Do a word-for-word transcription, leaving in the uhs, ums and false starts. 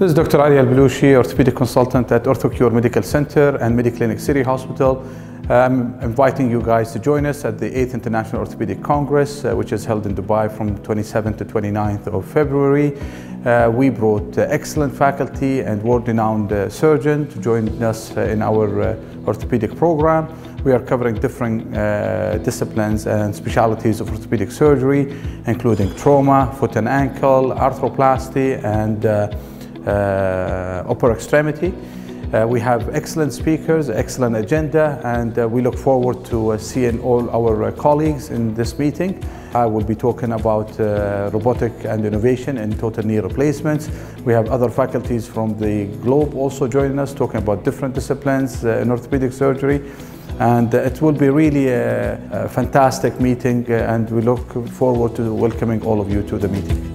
This is Doctor Ali Belooshi, orthopedic consultant at OrthoCure Medical Center and Mediclinic City Hospital. I'm inviting you guys to join us at the eighth International Orthopedic Congress, uh, which is held in Dubai from twenty-seventh to twenty-ninth of February. Uh, we brought uh, excellent faculty and world-renowned uh, surgeons to join us uh, in our uh, orthopedic program. We are covering different uh, disciplines and specialties of orthopedic surgery, including trauma, foot and ankle, arthroplasty, and uh, uh, upper extremity. Uh, we have excellent speakers, excellent agenda, and uh, we look forward to uh, seeing all our uh, colleagues in this meeting. I will be talking about uh, robotic and innovation in total knee replacements. We have other faculties from the globe also joining us, talking about different disciplines uh, in orthopedic surgery. And uh, it will be really a, a fantastic meeting, uh, and we look forward to welcoming all of you to the meeting.